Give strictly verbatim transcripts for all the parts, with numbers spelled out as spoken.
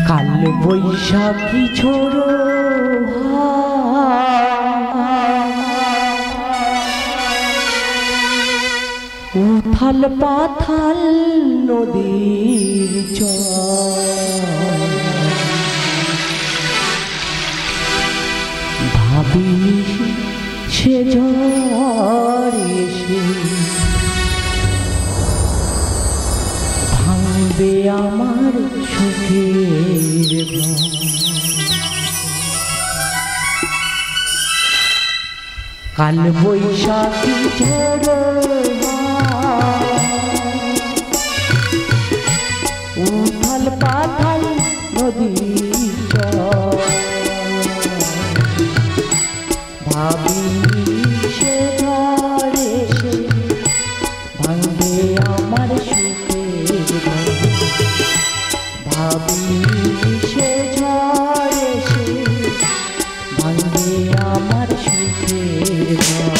কাল বৈশাখী ঝড়ো উথাল পাথাল নদীর জল ভাবিনি সে ঝড় এসে ভাঙবে আমার সুখের ঘর। কাল বৈশাখী ঝড় উথাল পাথাল নদীর জল ভাবিনি সে ঝড় এসে ভাঙবে আমার সুখের ঘর। ভাবিনি সে ঝড় এসে ভাঙবে আমার সুখের ঘর।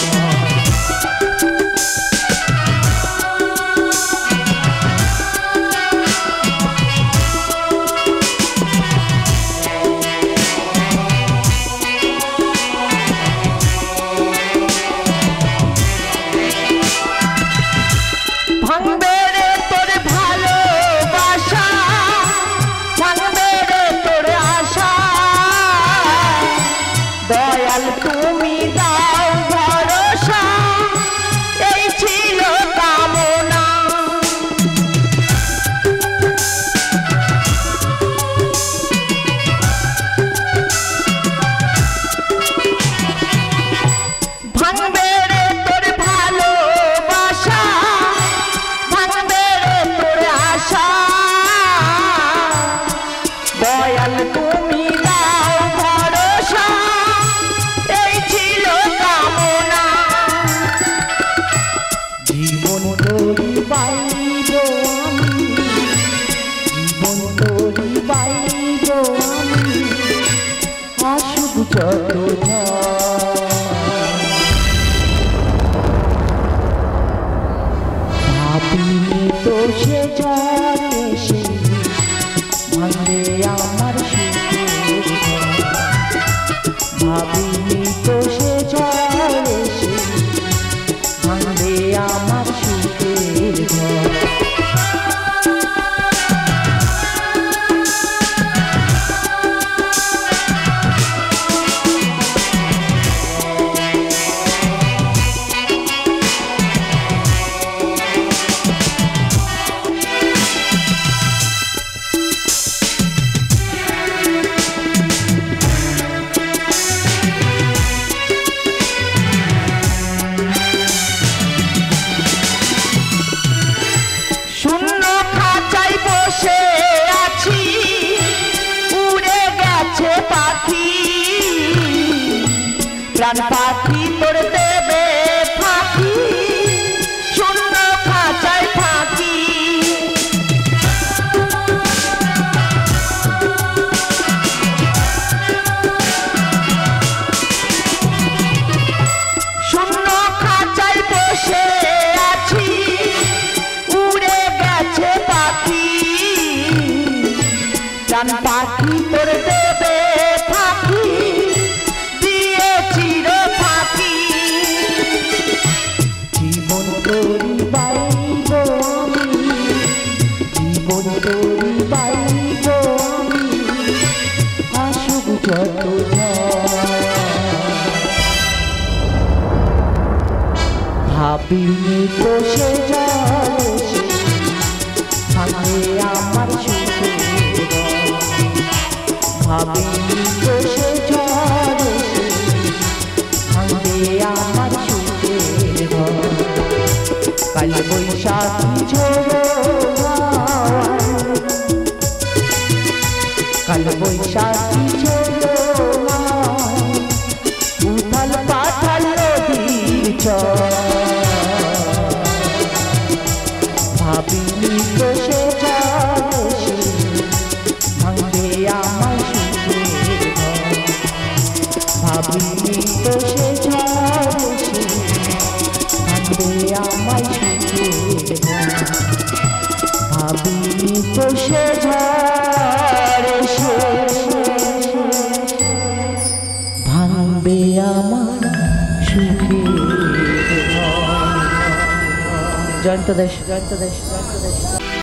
ভাবিনি তো সে ঝড় এসে ভাঙবে আমার সুখের ঘর। ভাবিনি তো সে ঝড় এসে ভাঙবে আমার সুখের ঘর। প্রাণ পাখি তোর দেবে ফাঁকি শূন্য খাঁচায় ফাঁকি। শূন্য খাঁচায় বসে আছি উড়ে গেছে পাখি প্রাণ পাখি তোর দেবে ফাঁকি জীবন তোরি বাইব আমি জীবন তোরি বাইব আমি আসুক যত ভাবিনি তো সে ঝড় এসে ভাঙবে আমার সুখের ঘর। ভাবিনি তো সে ঝড় এসে ভাঙবে আমার সুখের ঘর। কাল বৈশাখী ঝড়ো কাল বৈশাখী ঝড়ো উথাল পাথাল নদীর জল ভাবিনি তো সে ঝড় এসে ভাঙবে আমার সুখের ঘর। ভাবিনি তো সে ঝড় এসে ভাঙবে আমার সুখের ঘর। ভাবিনি তো সে ঝড় এসে সুখে জয়ন্ত দেশ জয়ন্ত দেশ জয়ন্ত দেশ